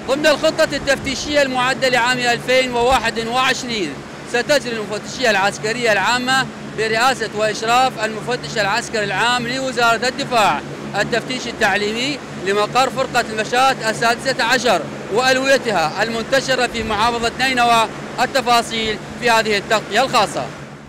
ضمن الخطة التفتيشية المعدة لعام 2021 ستجري المفتشية العسكرية العامة برئاسة وإشراف المفتش العسكري العام لوزارة الدفاع التفتيش التعليمي لمقر فرقة المشاة 16 وألويتها المنتشرة في محافظة نينوى. التفاصيل في هذه التغطية الخاصة.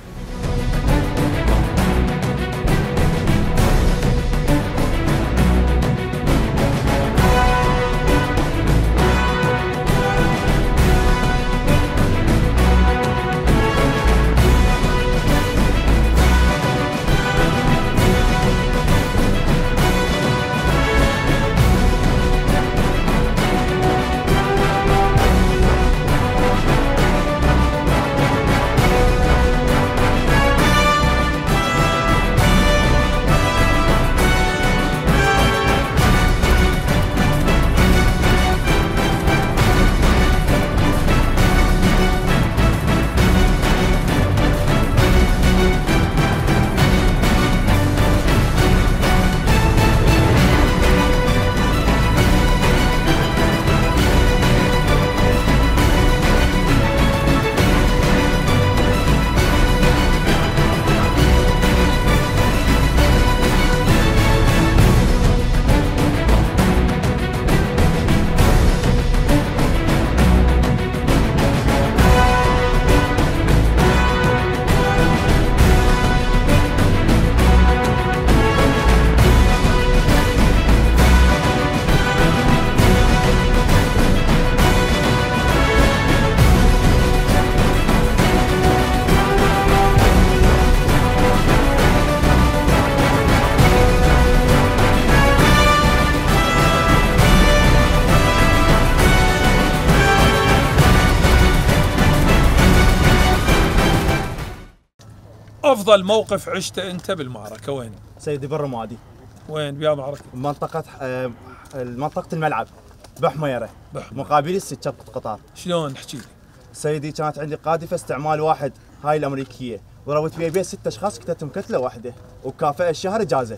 أفضل موقف عشته أنت بالمعركة وين؟ سيدي بالرمادي. وين بيا معركة؟ منطقة الملعب بحميرة مقابل السكة قطار. شلون احكي لي؟ سيدي كانت عندي قاذفة استعمال واحد هاي الأمريكية وروت بيها 6 أشخاص قتلتهم قتلة واحدة وكافأة الشهر إجازة.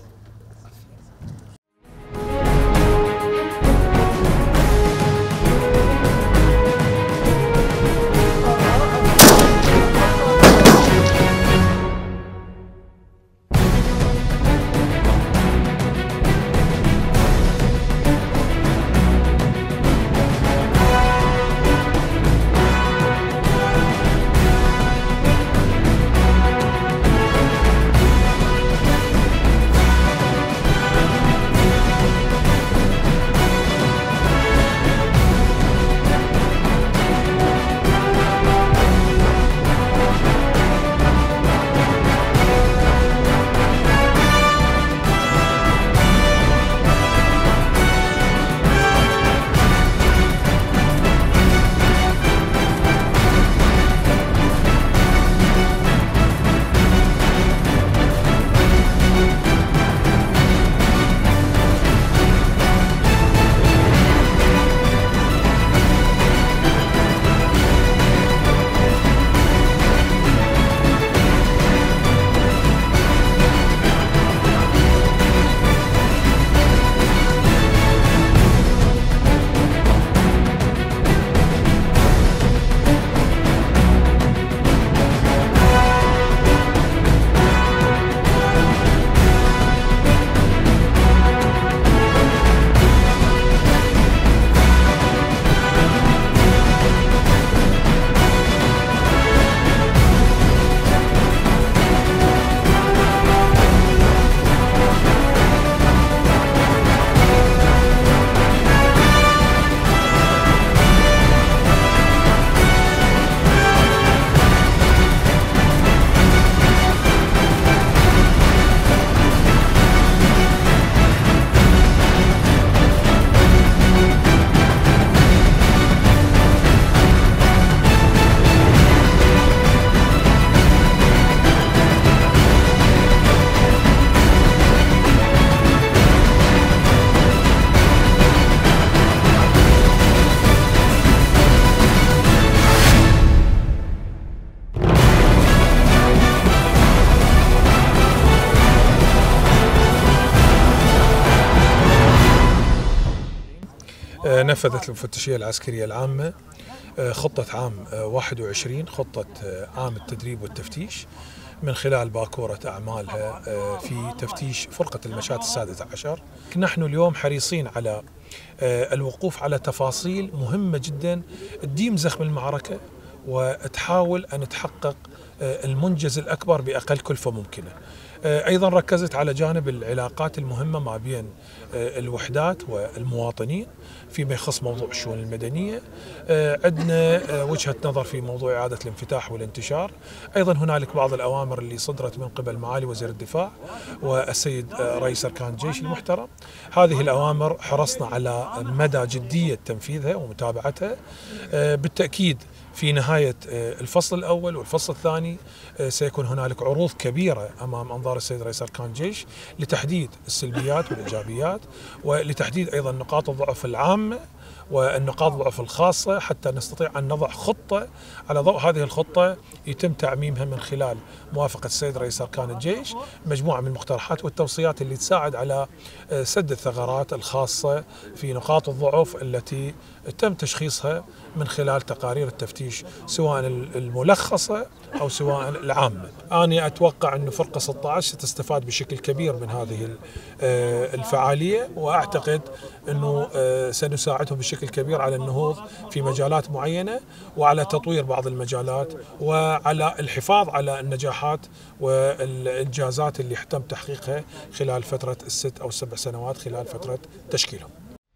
نفذت المفتشية العسكرية العامة خطة عام 21 خطة عام التدريب والتفتيش من خلال باكورة أعمالها في تفتيش فرقة المشاة السادسة عشر. نحن اليوم حريصين على الوقوف على تفاصيل مهمة جدا تديم زخم المعركة وتحاول أن تحقق المنجز الأكبر بأقل كلفة ممكنة. أيضا ركزت على جانب العلاقات المهمة ما بين الوحدات والمواطنين فيما يخص موضوع الشؤون المدنية. عندنا وجهة نظر في موضوع إعادة الانفتاح والانتشار. أيضا هنالك بعض الأوامر اللي صدرت من قبل معالي وزير الدفاع والسيد رئيس أركان الجيش المحترم. هذه الأوامر حرصنا على مدى جدية تنفيذها ومتابعتها. بالتأكيد في نهاية الفصل الأول والفصل الثاني سيكون هنالك عروض كبيرة أمام أنظار السيد رئيس أركان الجيش لتحديد السلبيات والإيجابيات ولتحديد أيضا نقاط الضعف العامة والنقاط الضعف الخاصة حتى نستطيع أن نضع خطة. على ضوء هذه الخطة يتم تعميمها من خلال موافقة السيد رئيس أركان الجيش مجموعة من المقترحات والتوصيات اللي تساعد على سد الثغرات الخاصة في نقاط الضعف التي تم تشخيصها من خلال تقارير التفتيش سواء الملخصة أو سواء العامة. أنا أتوقع أن فرقة 16 ستستفاد بشكل كبير من هذه الفعالية، وأعتقد أنه سنساعدهم بشكل كبير على النهوض في مجالات معينة وعلى تطوير بعض المجالات وعلى الحفاظ على النجاحات والإنجازات اللي تم تحقيقها خلال فترة ال6 أو 7 سنوات خلال فترة تشكيلهم.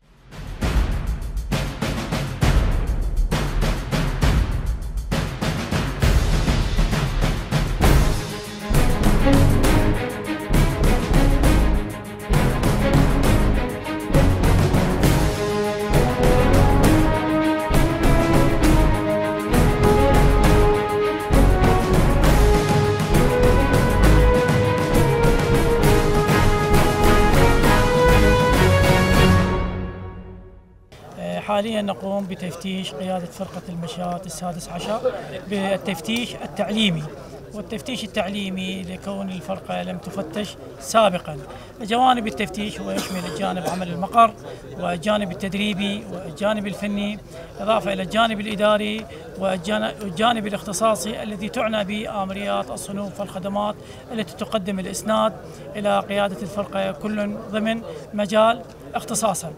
حاليا نقوم بتفتيش قيادة فرقة المشاة السادس عشر بالتفتيش التعليمي، والتفتيش التعليمي لكون الفرقة لم تفتش سابقا. جوانب التفتيش هو يشمل الجانب عمل المقر والجانب التدريبي والجانب الفني، إضافة إلى الجانب الإداري والجانب الاختصاصي الذي تعنى بآمريات الصنوف والخدمات التي تقدم الإسناد إلى قيادة الفرقة كل ضمن مجال اختصاصه.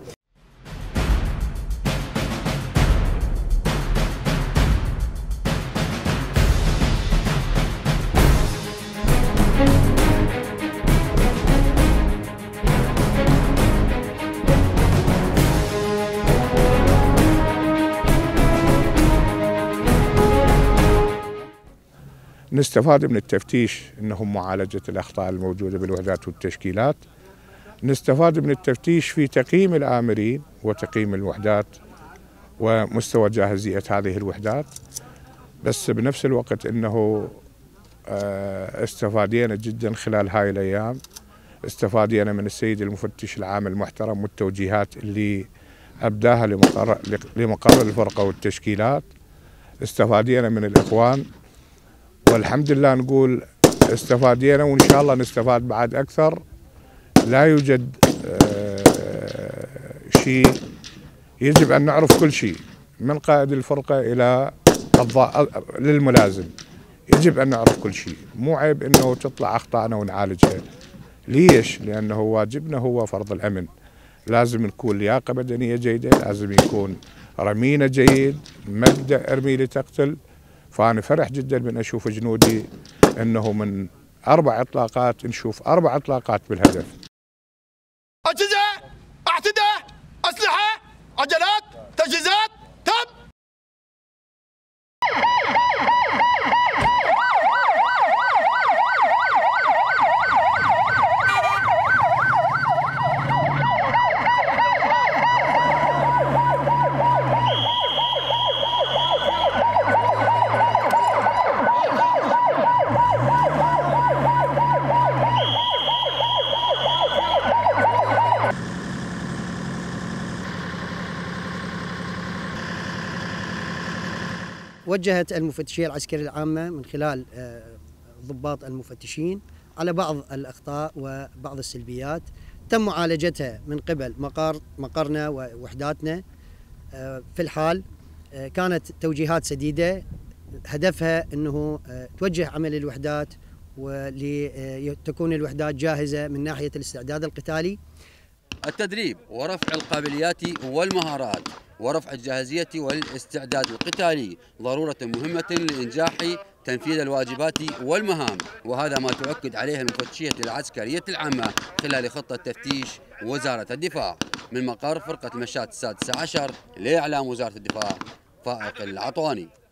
نستفاد من التفتيش انه معالجة الاخطاء الموجودة بالوحدات والتشكيلات. نستفاد من التفتيش في تقييم الآمرين وتقييم الوحدات ومستوى جاهزية هذه الوحدات. بس بنفس الوقت انه استفادينا جدا خلال هاي الايام. استفادينا من السيد المفتش العام المحترم والتوجيهات اللي ابداها لمقر الفرقة والتشكيلات. استفادينا من الاخوان والحمد لله نقول استفادينا وإن شاء الله نستفاد بعد أكثر. لا يوجد شيء، يجب أن نعرف كل شيء من قائد الفرقة إلى للملازم. يجب أن نعرف كل شيء، مو عيب أنه تطلع أخطائنا ونعالجها. ليش؟ لأنه واجبنا هو فرض الأمن. لازم نكون لياقة بدنية جيدة، لازم يكون رمينا جيد، مبدأ ارمي لتقتل. فأنا فرح جدا من أشوف جنودي أنه من 4 إطلاقات نشوف 4 إطلاقات بالهدف. أجهزة، أعتدة، أسلحة، عجلات، تجهيزات، تم. وجهت المفتشية العسكرية العامة من خلال ضباط المفتشين على بعض الأخطاء وبعض السلبيات تم معالجتها من قبل مقرنا ووحداتنا في الحال كانت توجيهات سديدة هدفها أنه توجه عمل الوحدات ولتكون الوحدات جاهزة من ناحية الاستعداد القتالي. التدريب ورفع القابليات والمهارات ورفع الجاهزية والاستعداد القتالي ضرورة مهمة لإنجاح تنفيذ الواجبات والمهام، وهذا ما تؤكد عليه المفتشية العسكرية العامة خلال خطة تفتيش وزارة الدفاع من مقر فرقة مشاة السادسة عشر لإعلام وزارة الدفاع فائق العطواني.